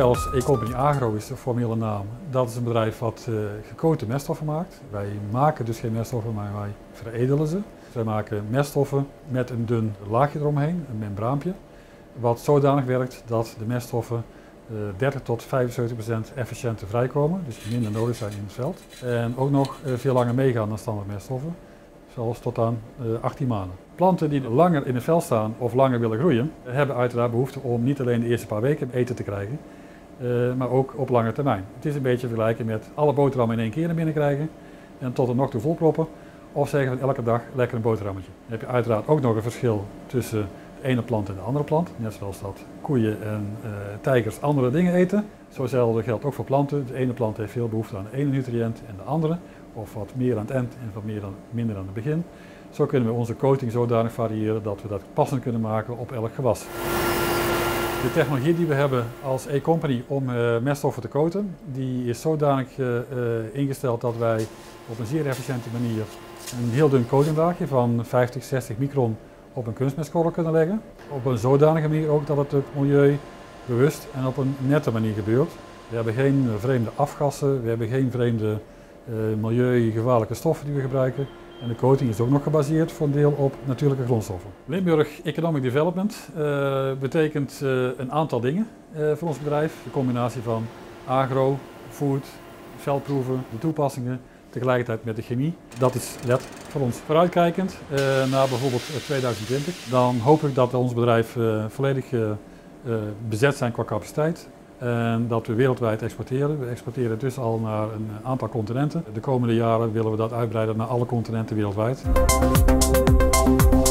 zelfs E-Company Agro is de formele naam. Dat is een bedrijf wat gekookte meststoffen maakt. Wij maken dus geen meststoffen, maar wij veredelen ze. Wij maken meststoffen met een dun laagje eromheen, een membraampje. Wat zodanig werkt dat de meststoffen 30 tot 75% efficiënter vrijkomen, dus minder nodig zijn in het veld. En ook nog veel langer meegaan dan standaard meststoffen, zelfs tot aan 18 maanden. Planten die langer in het veld staan of langer willen groeien, hebben uiteraard behoefte om niet alleen de eerste paar weken eten te krijgen, maar ook op lange termijn. Het is een beetje vergelijken met alle boterhammen in één keer naar binnen krijgen en tot er nog toe volproppen, of zeggen van elke dag lekker een boterhammetje. Dan heb je uiteraard ook nog een verschil tussen de ene plant en de andere plant. Net zoals dat koeien en tijgers andere dingen eten. Zozelfde geldt ook voor planten. De ene plant heeft veel behoefte aan de ene nutriënt en de andere. Of wat meer aan het eind en wat minder aan het begin. Zo kunnen we onze coating zodanig variëren dat we dat passend kunnen maken op elk gewas. De technologie die we hebben als E-Company om meststoffen te coaten, die is zodanig ingesteld dat wij op een zeer efficiënte manier een heel dun coatinglaagje van 50, 60 micron op een kunstmestkorrel kunnen leggen. Op een zodanige manier ook dat het milieubewust en op een nette manier gebeurt. We hebben geen vreemde afgassen, we hebben geen vreemde milieugevaarlijke stoffen die we gebruiken. En de coating is ook nog gebaseerd voor een deel op natuurlijke grondstoffen. Limburg Economic Development betekent een aantal dingen voor ons bedrijf. De combinatie van agro, food, veldproeven, de toepassingen, tegelijkertijd met de chemie. Dat is LED voor ons. Vooruitkijkend naar bijvoorbeeld 2020, dan hoop ik dat ons bedrijf volledig bezet zijn qua capaciteit. En dat we wereldwijd exporteren. We exporteren dus al naar een aantal continenten. De komende jaren willen we dat uitbreiden naar alle continenten wereldwijd.